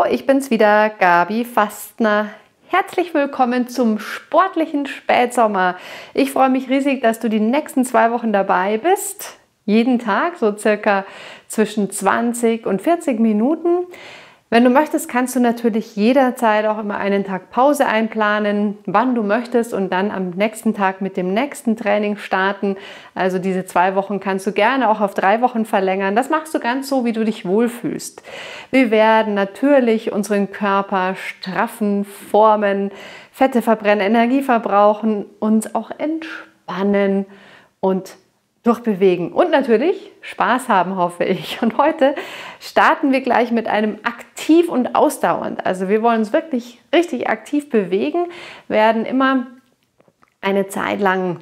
Hallo, ich bin's wieder, Gabi Fastner. Herzlich willkommen zum sportlichen Spätsommer. Ich freue mich riesig, dass du die nächsten 2 Wochen dabei bist. Jeden Tag, so circa zwischen 20 und 40 Minuten. Wenn du möchtest, kannst du natürlich jederzeit auch immer einen Tag Pause einplanen, wann du möchtest und dann am nächsten Tag mit dem nächsten Training starten. Also diese 2 Wochen kannst du gerne auch auf 3 Wochen verlängern. Das machst du ganz so, wie du dich wohlfühlst. Wir werden natürlich unseren Körper straffen, formen, Fette verbrennen, Energie verbrauchen, uns auch entspannen und durchbewegen und natürlich Spaß haben, hoffe ich. Und heute starten wir gleich mit einem aktiv und ausdauernd. Also wir wollen uns wirklich richtig aktiv bewegen, werden immer eine Zeit lang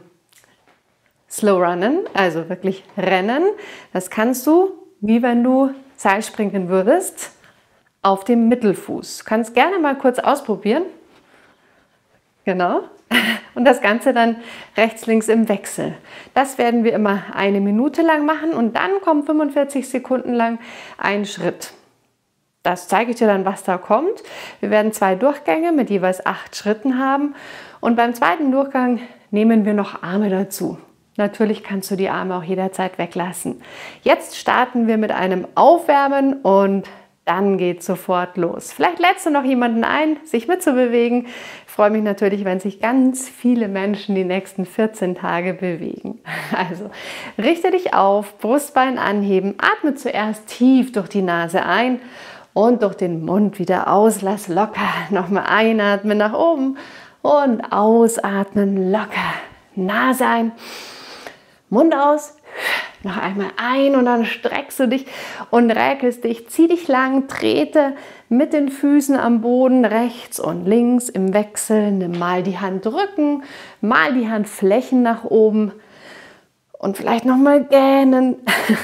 slow runnen, also wirklich rennen. Das kannst du, wie wenn du Seilspringen würdest, auf dem Mittelfuß. Kannst gerne mal kurz ausprobieren. Genau. Und das Ganze dann rechts, links im Wechsel. Das werden wir immer 1 Minute lang machen und dann kommt 45 Sekunden lang ein Schritt. Das zeige ich dir dann, was da kommt. Wir werden 2 Durchgänge mit jeweils 8 Schritten haben und beim zweiten Durchgang nehmen wir noch Arme dazu. Natürlich kannst du die Arme auch jederzeit weglassen. Jetzt starten wir mit einem Aufwärmen und dann geht sofort los. Vielleicht lädst du noch jemanden ein, sich mitzubewegen. Ich freue mich natürlich, wenn sich ganz viele Menschen die nächsten 14 Tage bewegen. Also richte dich auf, Brustbein anheben, atme zuerst tief durch die Nase ein und durch den Mund wieder aus. Lass locker. Nochmal einatmen nach oben und ausatmen locker. Nase ein, Mund aus. Noch einmal ein und dann streckst du dich und räkelst dich. Zieh dich lang, trete mit den Füßen am Boden rechts und links im Wechsel. Nimm mal die Handrücken, mal die Handflächen nach oben und vielleicht nochmal gähnen.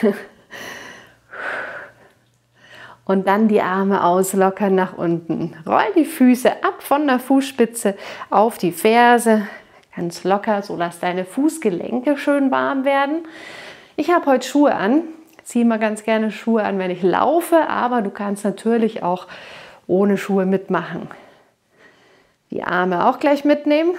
Und dann die Arme auslockern nach unten. Roll die Füße ab von der Fußspitze auf die Ferse. Ganz locker, so lass deine Fußgelenke schön warm werden. Ich habe heute Schuhe an, ziehe immer ganz gerne Schuhe an, wenn ich laufe, aber du kannst natürlich auch ohne Schuhe mitmachen. Die Arme auch gleich mitnehmen.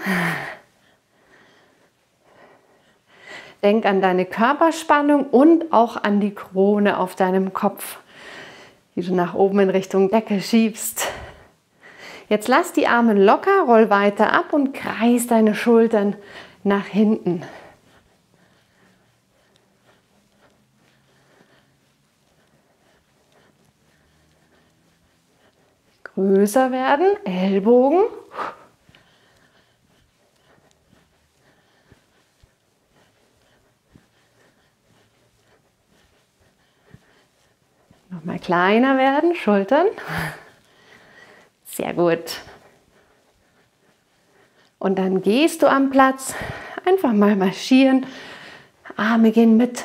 Denk an deine Körperspannung und auch an die Krone auf deinem Kopf, die du nach oben in Richtung Decke schiebst. Jetzt lass die Arme locker, roll weiter ab und kreis deine Schultern nach hinten. Größer werden, Ellbogen. Nochmal kleiner werden, Schultern. Sehr gut. Und dann gehst du am Platz, einfach mal marschieren, Arme gehen mit.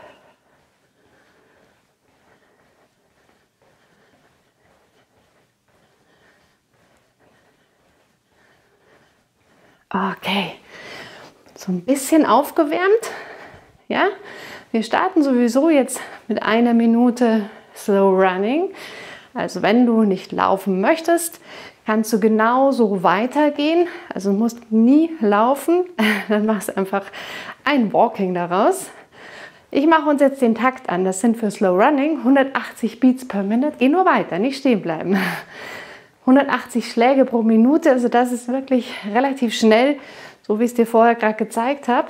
Okay, so ein bisschen aufgewärmt. Ja? Wir starten sowieso jetzt mit 1 Minute Slow Running. Also wenn du nicht laufen möchtest, kannst du genauso weitergehen. Also du musst nie laufen, dann machst du einfach ein Walking daraus. Ich mache uns jetzt den Takt an. Das sind für Slow Running 180 Beats per Minute. Geh nur weiter, nicht stehen bleiben. 180 Schläge pro Minute, also das ist wirklich relativ schnell, so wie ich es dir vorher gerade gezeigt habe.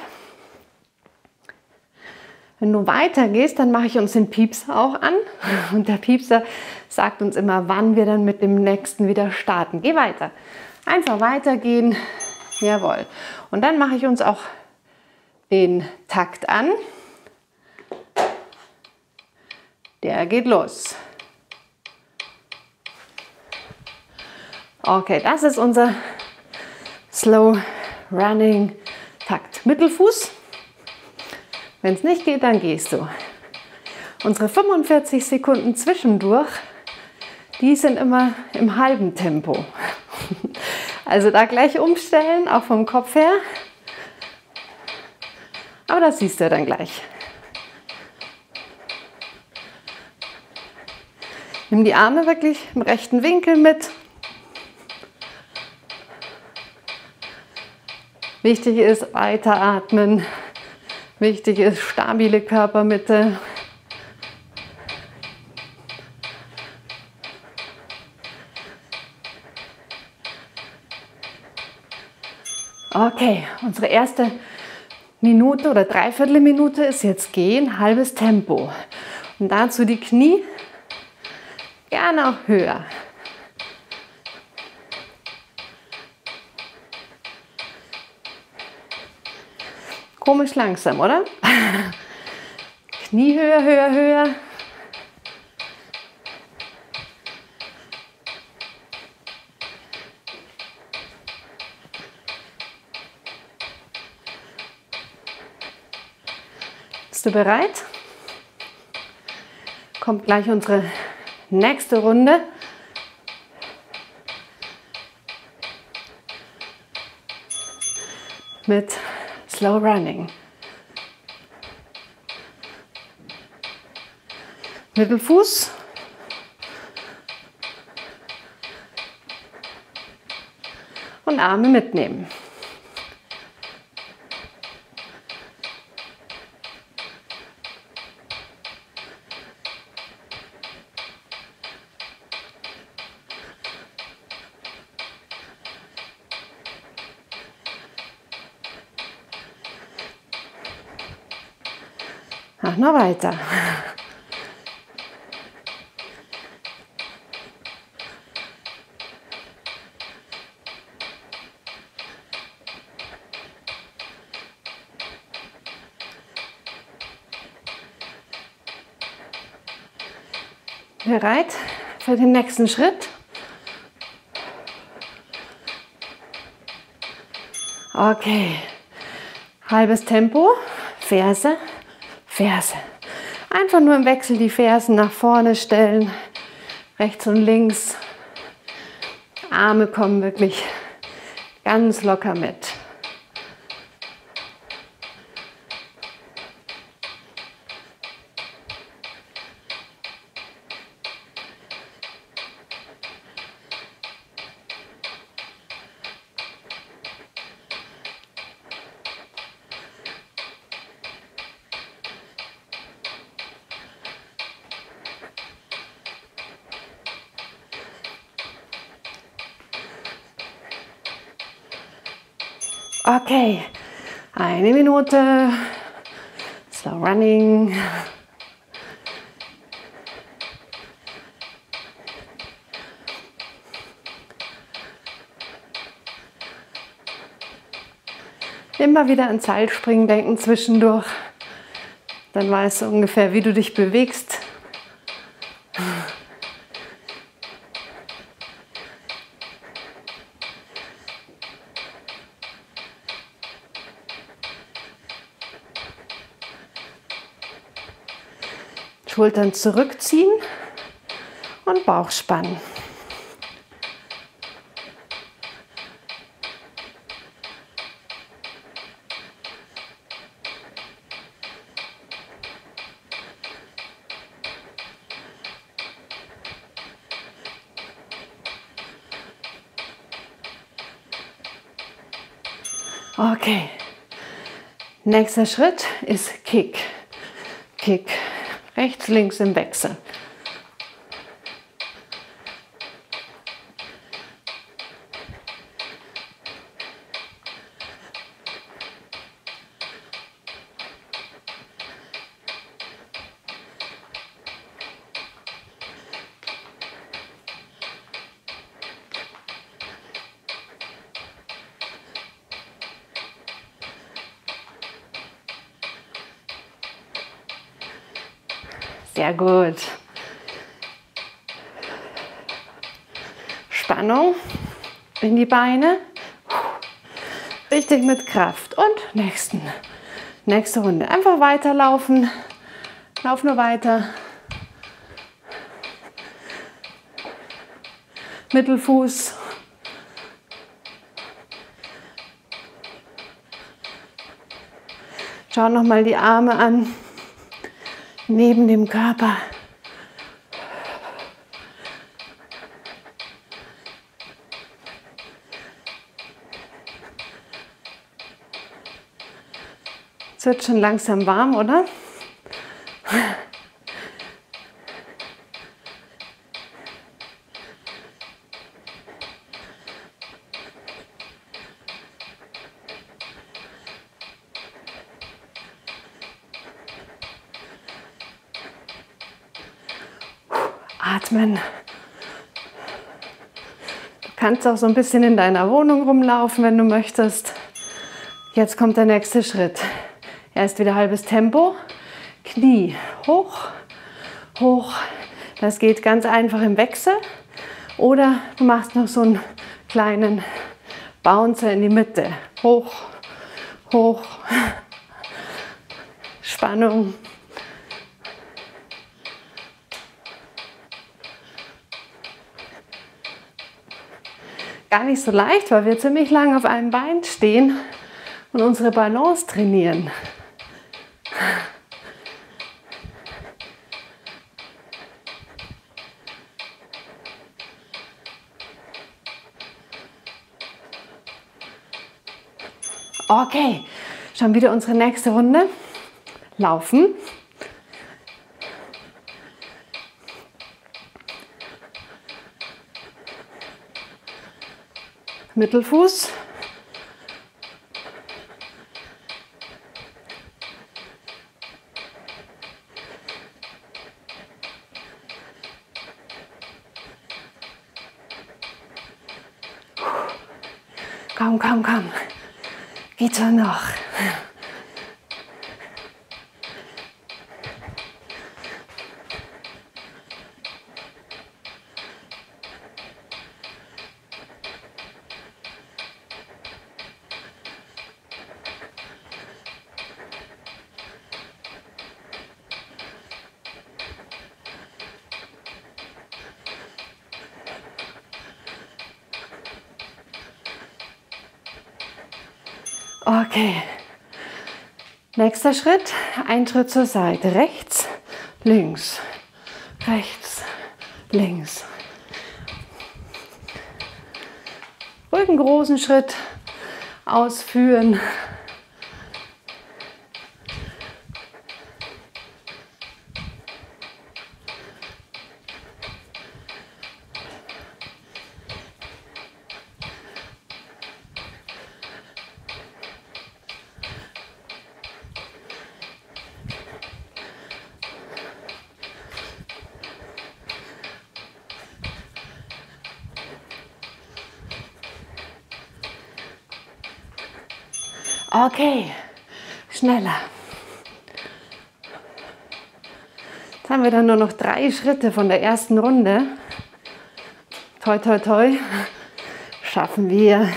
Wenn du weitergehst, dann mache ich uns den Piepser auch an und der Piepser sagt uns immer, wann wir dann mit dem nächsten wieder starten. Geh weiter. Einfach weitergehen. Jawohl. Und dann mache ich uns auch den Takt an. Der geht los. Okay, das ist unser Slow Running Takt. Mittelfuß. Wenn es nicht geht, dann gehst du. Unsere 45 Sekunden zwischendurch, die sind immer im halben Tempo. Also da gleich umstellen, auch vom Kopf her. Aber das siehst du dann gleich. Nimm die Arme wirklich im rechten Winkel mit. Wichtig ist weiteratmen. Wichtig ist stabile Körpermitte. Okay, unsere erste Minute oder Dreiviertelminute ist jetzt gehen, halbes Tempo. Und dazu die Knie gerne auch höher. Komisch langsam, oder? Knie höher, höher, höher. Bist du bereit? Kommt gleich unsere nächste Runde. Mit Slow Running. Mittelfuß. Und Arme mitnehmen. Mach noch weiter. Bereit für den nächsten Schritt? Okay. Halbes Tempo, Ferse, Ferse. Einfach nur im Wechsel die Fersen nach vorne stellen, rechts und links. Arme kommen wirklich ganz locker mit. Okay, eine Minute, Slow Running. Immer wieder an Seilspringen denken zwischendurch, dann weißt du ungefähr, wie du dich bewegst. Schultern zurückziehen und Bauch spannen. Okay, nächster Schritt ist Kick. Kick. Rechts, links im Wechsel. Sehr gut. Spannung in die Beine. Richtig mit Kraft. Und nächste Runde. Einfach weiterlaufen. Lauf nur weiter. Mittelfuß. Schau nochmal die Arme an. Neben dem Körper. Es wird schon langsam warm, oder? Atmen. Du kannst auch so ein bisschen in deiner Wohnung rumlaufen, wenn du möchtest. Jetzt kommt der nächste Schritt. Erst wieder halbes Tempo. Knie hoch, hoch. Das geht ganz einfach im Wechsel. Oder du machst noch so einen kleinen Bouncer in die Mitte. Hoch, hoch. Spannung. Gar nicht so leicht, weil wir ziemlich lang auf einem Bein stehen und unsere Balance trainieren. Okay, schon wieder unsere nächste Runde. Laufen. Mittelfuß. Komm, komm, komm. Geht schon noch. Okay, nächster Schritt, ein Schritt zur Seite, rechts, links, rechts, links. Ruhig einen großen Schritt ausführen. Okay, schneller. Jetzt haben wir dann nur noch 3 Schritte von der ersten Runde. Toi, toi, toi. Schaffen wir.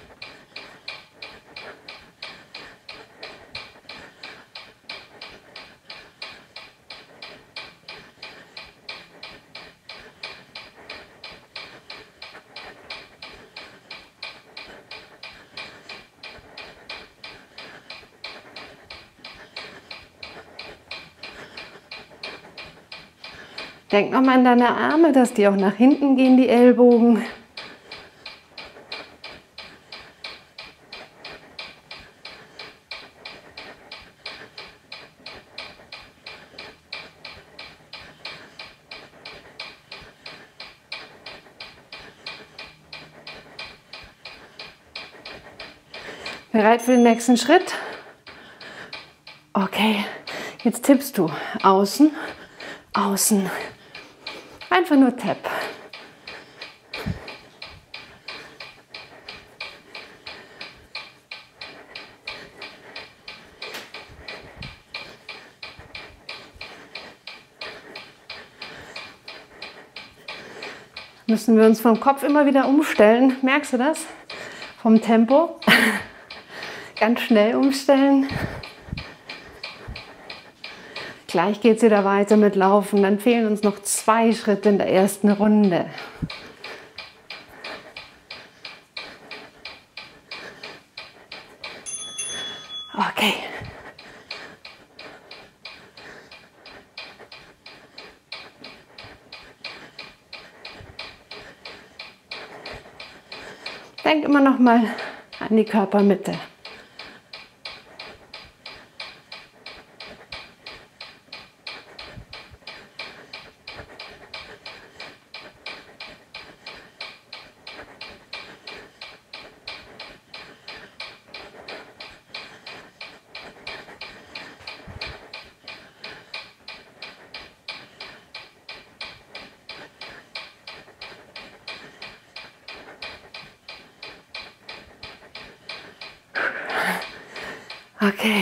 Denk nochmal an deine Arme, dass die auch nach hinten gehen, die Ellbogen. Bereit für den nächsten Schritt? Okay, jetzt tippst du außen, außen. Einfach nur Tap. Müssen wir uns vom Kopf immer wieder umstellen. Merkst du das? Vom Tempo. Ganz schnell umstellen. Gleich geht es wieder weiter mit Laufen. Dann fehlen uns noch 2 Schritte in der ersten Runde. Okay. Denk immer noch mal an die Körpermitte. Okay.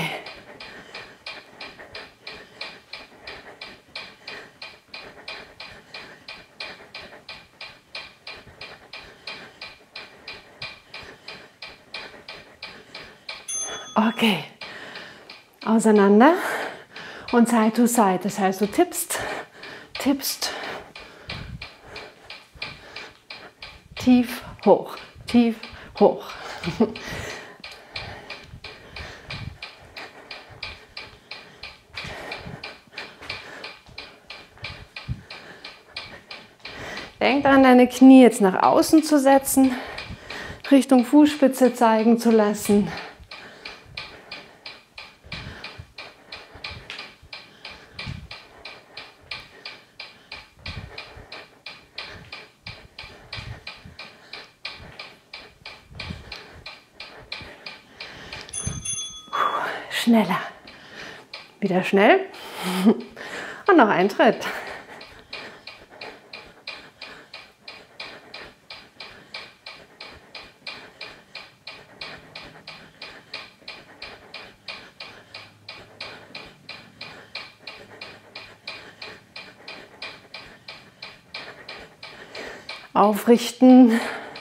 Okay. Auseinander und Side to Side. Das heißt, du tippst, tippst, tief, hoch, tief, hoch. Denk daran, deine Knie jetzt nach außen zu setzen, Richtung Fußspitze zeigen zu lassen. Schneller. Wieder schnell. Und noch ein Schritt. Aufrichten.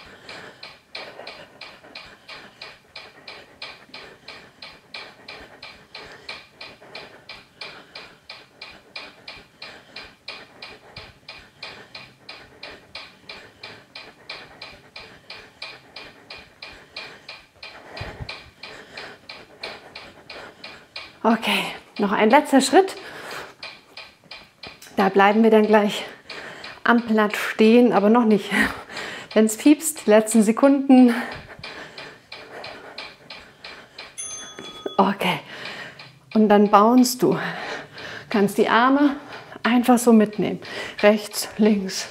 Okay, noch ein letzter Schritt. Da bleiben wir dann gleich am Platz stehen, aber noch nicht. Wenn es piepst, die letzten Sekunden. Okay, und dann bounce du. Kannst die Arme einfach so mitnehmen. Rechts, links.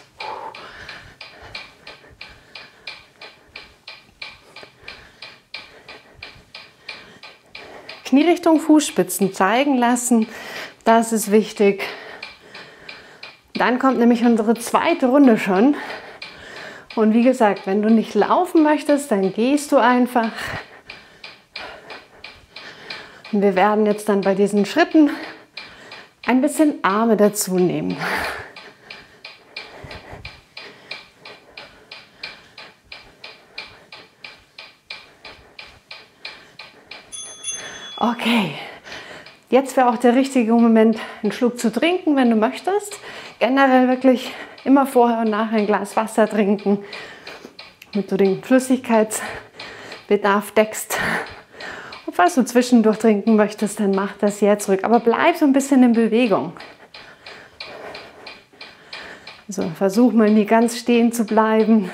Knie Richtung Fußspitzen zeigen lassen, das ist wichtig. Dann kommt nämlich unsere zweite Runde schon. Und wie gesagt, wenn du nicht laufen möchtest, dann gehst du einfach. Und wir werden jetzt dann bei diesen Schritten ein bisschen Arme dazu nehmen. Okay, jetzt wäre auch der richtige Moment, einen Schluck zu trinken, wenn du möchtest. Generell wirklich immer vorher und nachher ein Glas Wasser trinken, damit du den Flüssigkeitsbedarf deckst. Und falls du zwischendurch trinken möchtest, dann mach das jetzt ruhig. Aber bleib so ein bisschen in Bewegung. Also versuch mal nie ganz stehen zu bleiben.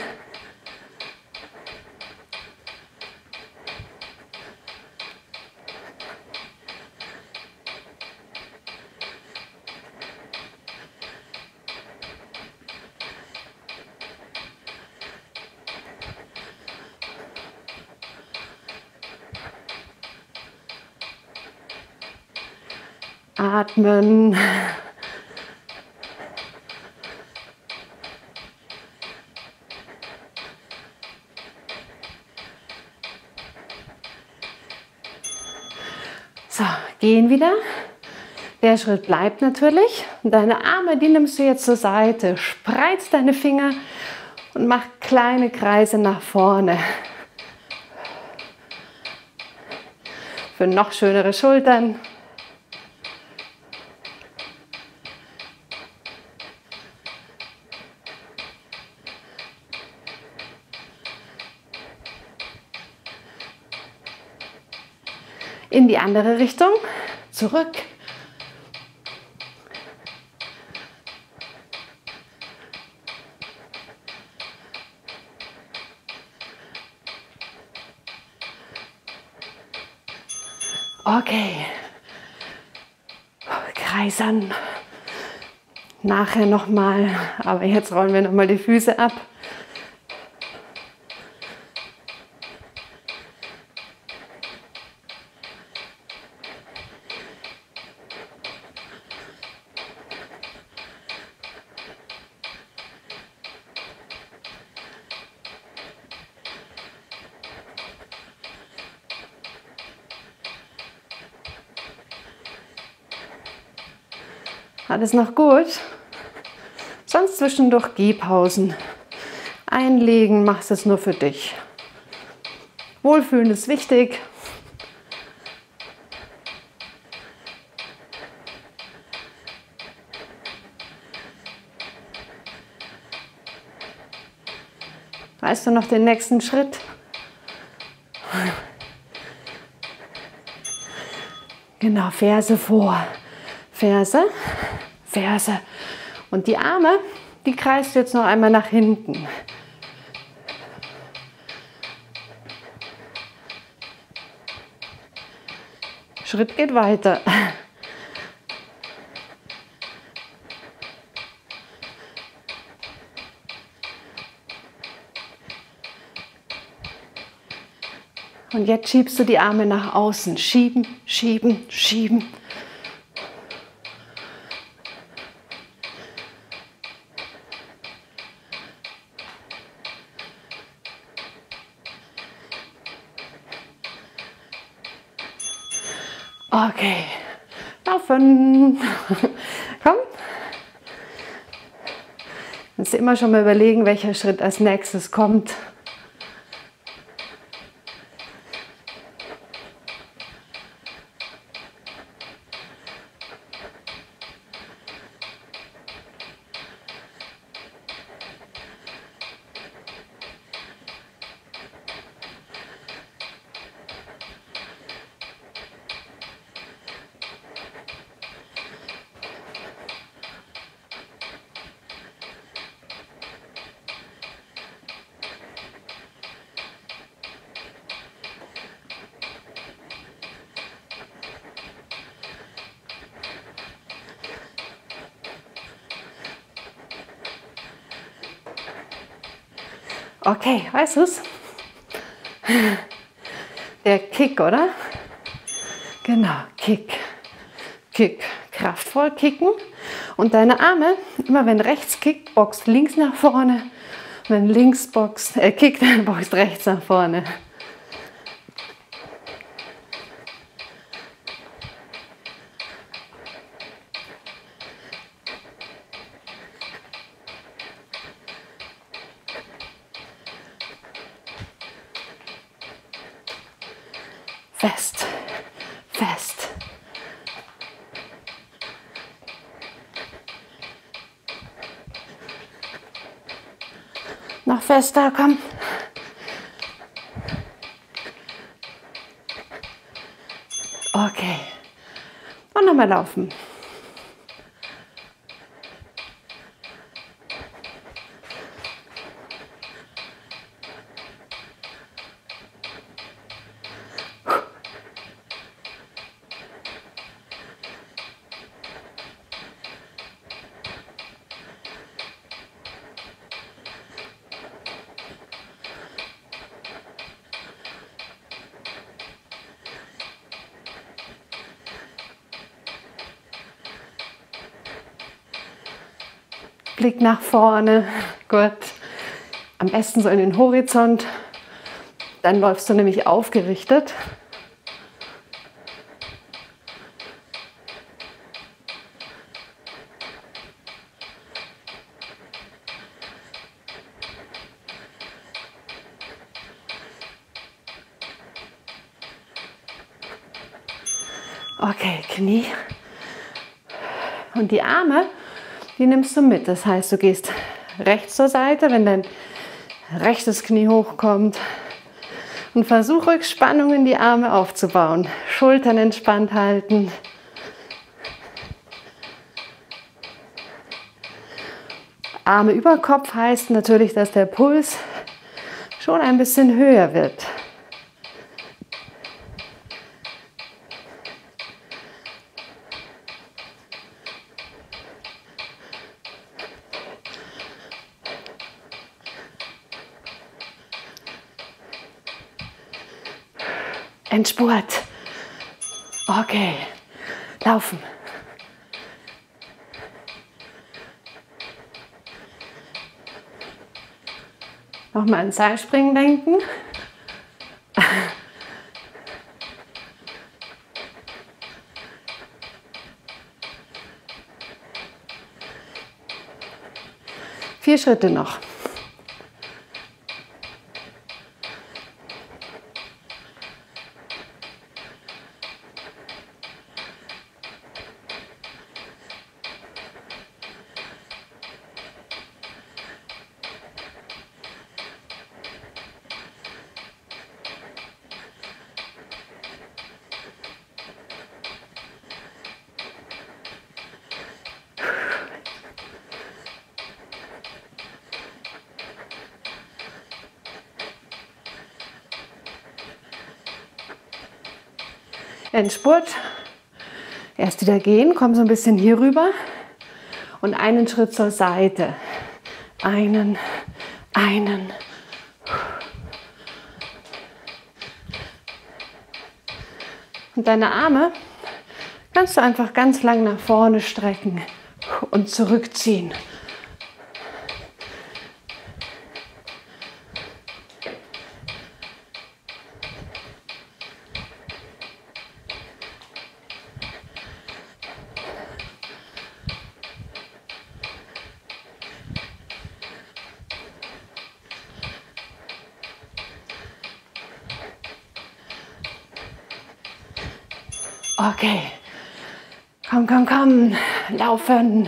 Atmen. So, gehen wieder. Der Schritt bleibt natürlich. Deine Arme, die nimmst du jetzt zur Seite. Spreiz deine Finger und mach kleine Kreise nach vorne. Für noch schönere Schultern. In die andere Richtung, zurück. Okay. Kreisern. Nachher nochmal, aber jetzt rollen wir nochmal die Füße ab. Alles noch gut? Sonst zwischendurch Gehpausen einlegen, machst es nur für dich. Wohlfühlen ist wichtig. Weißt du noch den nächsten Schritt? Genau, Ferse vor. Ferse, Ferse. Und die Arme, die kreist du jetzt noch einmal nach hinten. Schritt geht weiter. Und jetzt schiebst du die Arme nach außen. Schieben, schieben, schieben. Okay, laufen. Komm. Kannst du immer schon mal überlegen, welcher Schritt als nächstes kommt. Okay, weißt du es? Der Kick, oder? Genau, Kick. Kick. Kraftvoll kicken. Und deine Arme, immer wenn rechts kickt, boxt links nach vorne. Wenn links boxt, kickt, dann boxt rechts nach vorne. Fest, fest. Noch fester, komm. Okay. Und nochmal laufen. Blick nach vorne, gut. Am besten so in den Horizont. Dann läufst du nämlich aufgerichtet. Okay, Knie. Und die Arme, die nimmst du mit. Das heißt, du gehst rechts zur Seite, wenn dein rechtes Knie hochkommt. Und versuch ruhig Spannung in die Arme aufzubauen. Schultern entspannt halten. Arme über Kopf heißt natürlich, dass der Puls schon ein bisschen höher wird. Endspurt. Okay, laufen. Nochmal an Seilspringen denken. 4 Schritte noch. Endspurt. Erst wieder gehen, komm so ein bisschen hier rüber und einen Schritt zur Seite. Einen. Und deine Arme kannst du einfach ganz lang nach vorne strecken und zurückziehen. Okay, komm, laufen.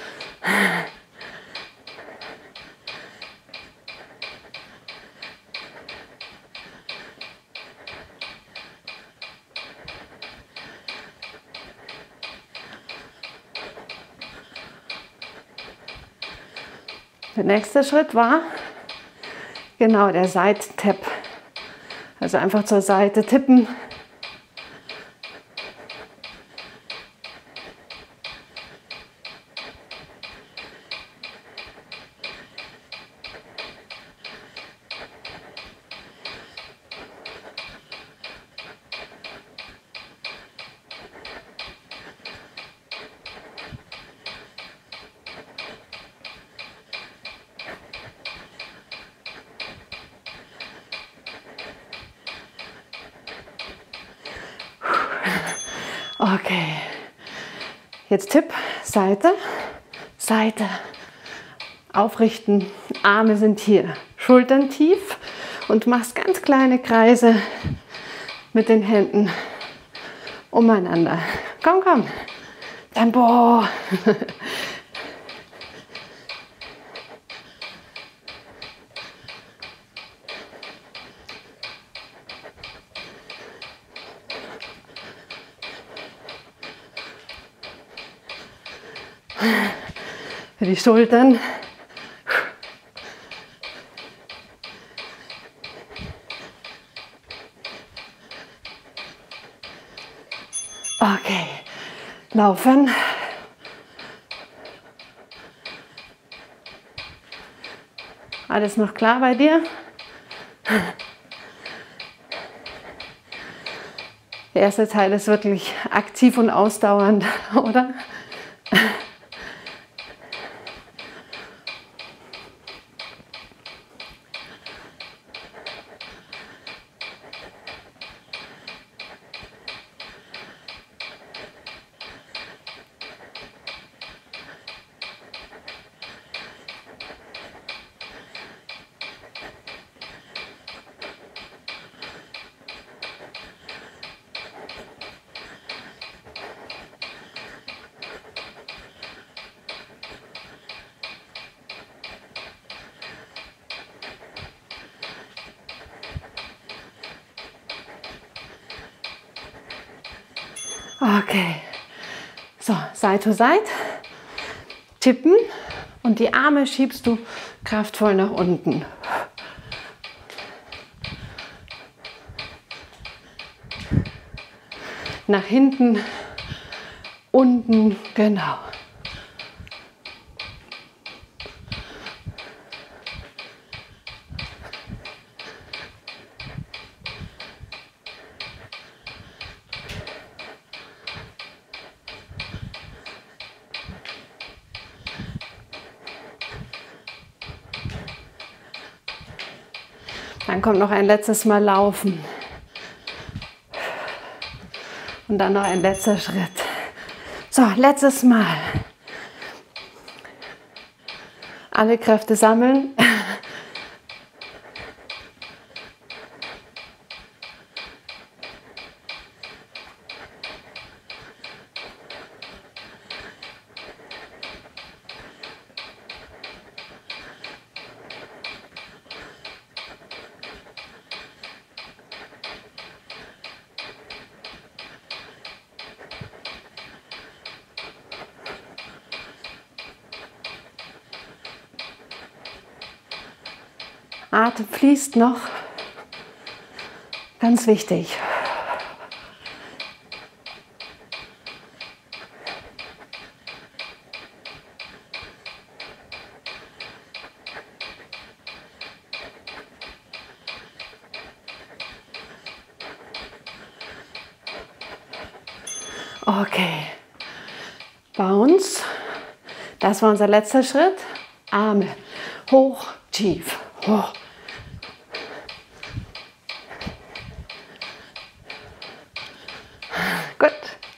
Der nächste Schritt war genau der Seitentipp. Also einfach zur Seite tippen. Okay, jetzt Tipp, Seite, Seite, aufrichten, Arme sind hier, Schultern tief und machst ganz kleine Kreise mit den Händen umeinander. Komm, Tempo. Für die Schultern. Okay, laufen. Alles noch klar bei dir? Der erste Teil ist wirklich aktiv und ausdauernd, oder? Okay, so, Side to Side, tippen und die Arme schiebst du kraftvoll nach unten. Nach hinten, unten, genau. Dann kommt noch ein letztes Mal Laufen. Und dann noch ein letzter Schritt. So, letztes Mal. Alle Kräfte sammeln. Atem fließt noch. Ganz wichtig. Okay. Bounce. Das war unser letzter Schritt. Arme hoch, tief, hoch. Gut.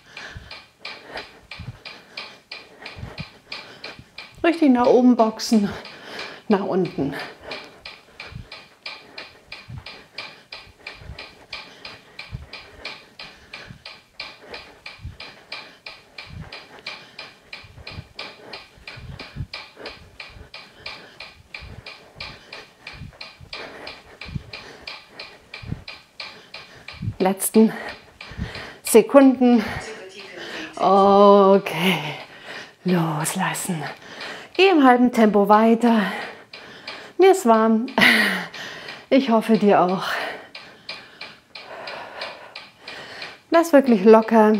Richtig nach oben boxen, nach unten. Letzten Sekunden. Okay, loslassen. Geh im halben Tempo weiter. Mir ist warm. Ich hoffe dir auch. Lass wirklich locker.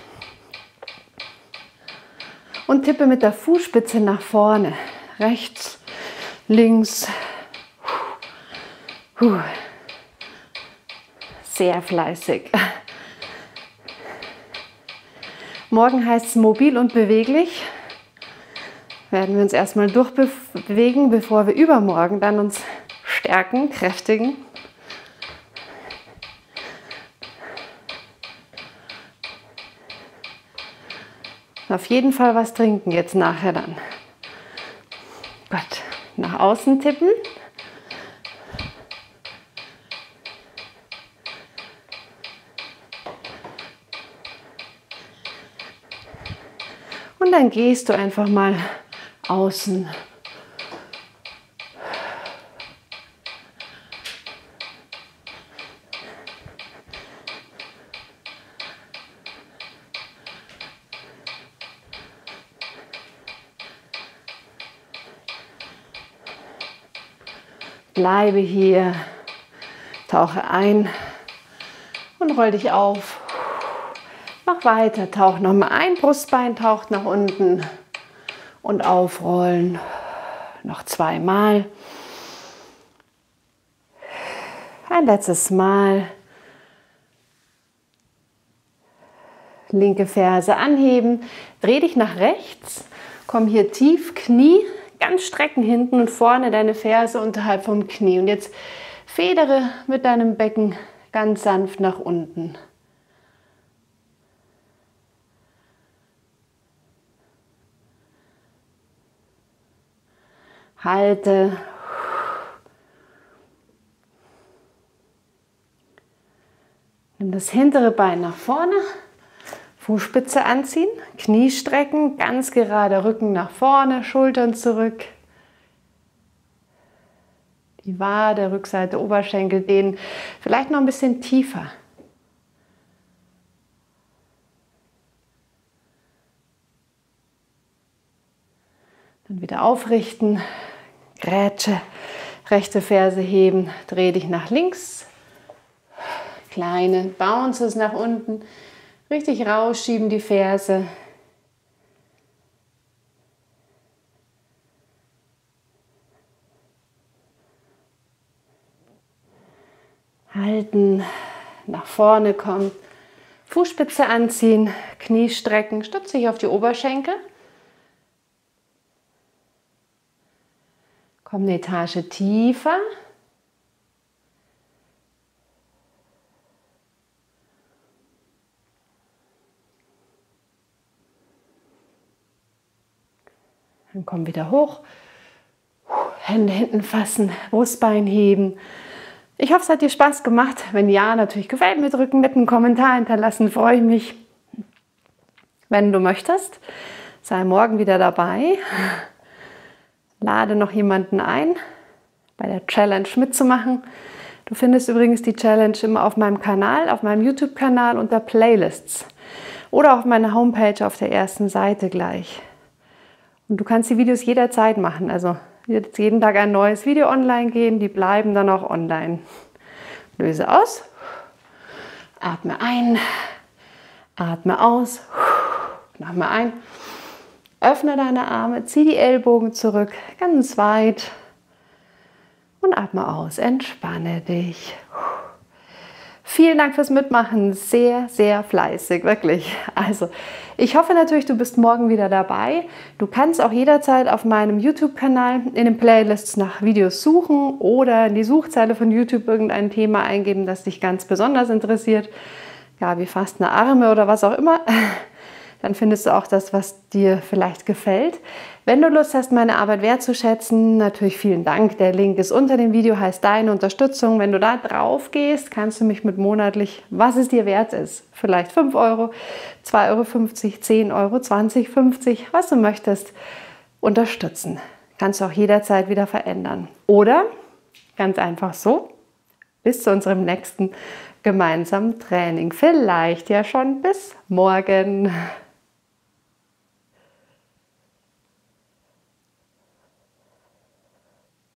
Und tippe mit der Fußspitze nach vorne. Rechts, links. Sehr fleißig. Morgen heißt es mobil und beweglich. Werden wir uns erstmal durchbewegen, bevor wir übermorgen dann uns stärken, kräftigen. Auf jeden Fall was trinken jetzt nachher dann. Gut, nach außen tippen. Und dann gehst du einfach mal außen. Bleibe hier, tauche ein und roll dich auf. Mach weiter, tauch nochmal ein, Brustbein taucht nach unten und aufrollen. Noch zweimal. Ein letztes Mal. Linke Ferse anheben, dreh dich nach rechts, komm hier tief, Knie, ganz strecken hinten und vorne deine Ferse unterhalb vom Knie. Und jetzt federe mit deinem Becken ganz sanft nach unten. Halte. Nimm das hintere Bein nach vorne, Fußspitze anziehen, Knie strecken, ganz gerade Rücken nach vorne, Schultern zurück. Die Wade, Rückseite, Oberschenkel dehnen, vielleicht noch ein bisschen tiefer. Dann wieder aufrichten, Grätsche, rechte Ferse heben, dreh dich nach links. Kleine Bounces nach unten, richtig rausschieben die Ferse. Halten, nach vorne kommen, Fußspitze anziehen, Knie strecken, stütze dich auf die Oberschenkel. Komm eine Etage tiefer. Dann komm wieder hoch. Hände hinten fassen, Brustbein heben. Ich hoffe, es hat dir Spaß gemacht. Wenn ja, natürlich gefällt mir drücken, mit einem Kommentar hinterlassen, freue ich mich. Wenn du möchtest, sei morgen wieder dabei. Lade noch jemanden ein, bei der Challenge mitzumachen. Du findest übrigens die Challenge immer auf meinem Kanal, auf meinem YouTube-Kanal unter Playlists oder auf meiner Homepage auf der ersten Seite gleich. Und du kannst die Videos jederzeit machen, also wird jeden Tag ein neues Video online gehen, die bleiben dann auch online. Löse aus, atme ein, atme aus, atme ein, öffne deine Arme, zieh die Ellbogen zurück, ganz weit und atme aus, entspanne dich. Vielen Dank fürs Mitmachen, sehr, sehr fleißig, wirklich. Also, ich hoffe natürlich, du bist morgen wieder dabei. Du kannst auch jederzeit auf meinem YouTube-Kanal in den Playlists nach Videos suchen oder in die Suchzeile von YouTube irgendein Thema eingeben, das dich ganz besonders interessiert. Ja, wie fast eine Arme oder was auch immer. Dann findest du auch das, was dir vielleicht gefällt. Wenn du Lust hast, meine Arbeit wertzuschätzen, natürlich vielen Dank. Der Link ist unter dem Video, heißt Deine Unterstützung. Wenn du da drauf gehst, kannst du mich mit monatlich, was es dir wert ist, vielleicht 5 Euro, 2,50 Euro, 10 Euro, 20, 50, was du möchtest, unterstützen. Kannst du auch jederzeit wieder verändern. Oder ganz einfach so, bis zu unserem nächsten gemeinsamen Training. Vielleicht ja schon bis morgen.